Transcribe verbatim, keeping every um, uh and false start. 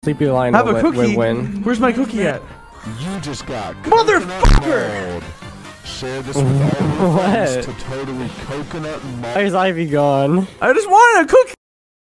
Sleepy Lion Have a will cookie. win. Where's my cookie at? You just got Motherfucker! Share this with all your What? friends to totally coconut malt. Why is Ivy gone? I just wanted a cookie.